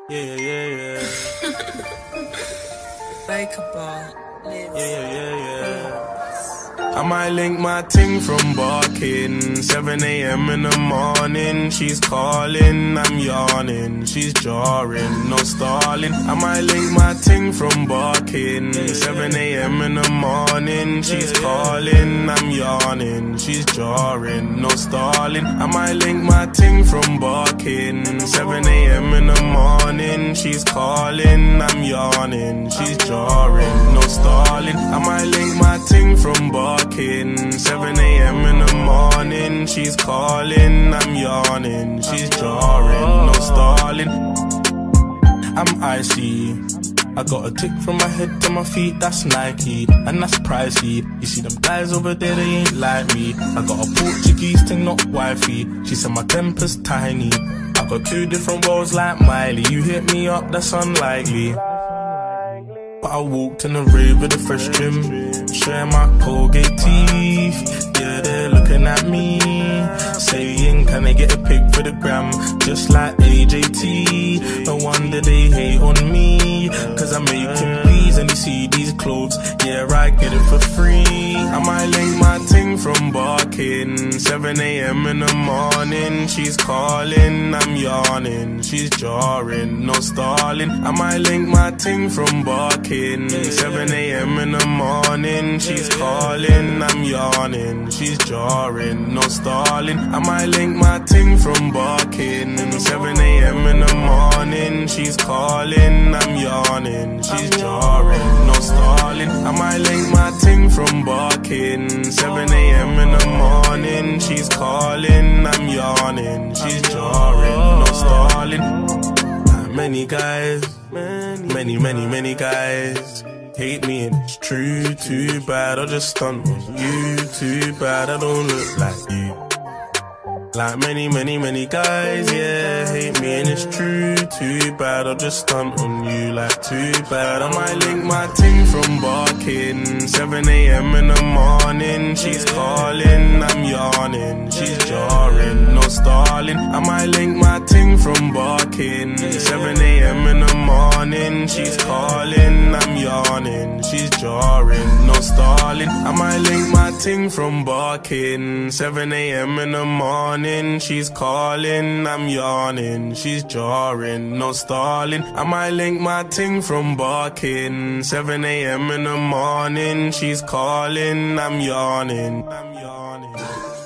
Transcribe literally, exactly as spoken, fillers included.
Yeah, yeah, yeah, yeah. Like a ball. Yeah, yeah, yeah, yeah. I might link my ting from barking. seven A M in the morning, she's calling, I'm yawning. She's jarring, no stalling. I might link my ting from barking. seven A M in the morning, she's calling, I'm yawning. She's jarring, no stalling. I might link my ting from barking. seven A M in the morning, she's calling, I'm yawning. She's jarring, no stalling. I might link my ting from barking. seven A M in the morning, she's calling, I'm yawning. She's jarring, no stalling. I'm icy. I got a tick from my head to my feet, that's Nike, and that's pricey. You see them guys over there, they ain't like me. I got a Portuguese thing, not wifey. She said my temper's tiny. I got two different worlds like Miley. You hit me up, that's unlikely. But I walked in the rave with a fresh trim, sharing my Colgate teeth. Yeah, they're looking at me, saying, can I get a pic for the gram? Just like A J T. No wonder they hate on me, cause I make him please. And you see these clothes, yeah, I get it for free. I might link my ting from barking. seven A M in the morning, she's calling, I'm yawning. She's jarring, no stalling. I might link my ting from barking. seven A M in the morning, she's calling, I'm yawning. She's jarring, no stalling. I might link my ting from barking. seven A M in the morning, she's calling, I'm yawning. She's jarring, no stalling. I might link my ting from barking. seven A M in the morning, she's calling, I'm yawning. She's jarring, no stalling. Many guys, many, many, many guys hate me and it's true, too bad. I just stunt on you, too bad. I don't look like you. Like many, many, many guys, yeah, hate me and it's true, too bad. I'll just stunt on you like too bad. I might link my ting from barking. seven A M in the morning, she's calling, I'm yawning. She's jarring, no stalling. I might link my ting from barking. seven A M in the morning, she's calling, I'm yawning. She's jarring, no stalling. I might link my ting from barking. seven A M in the morning, she's calling, I'm yawning. She's jarring, no stalling. I might link my ting from barking. seven A M in the morning, she's calling, I'm yawning. I'm yawning.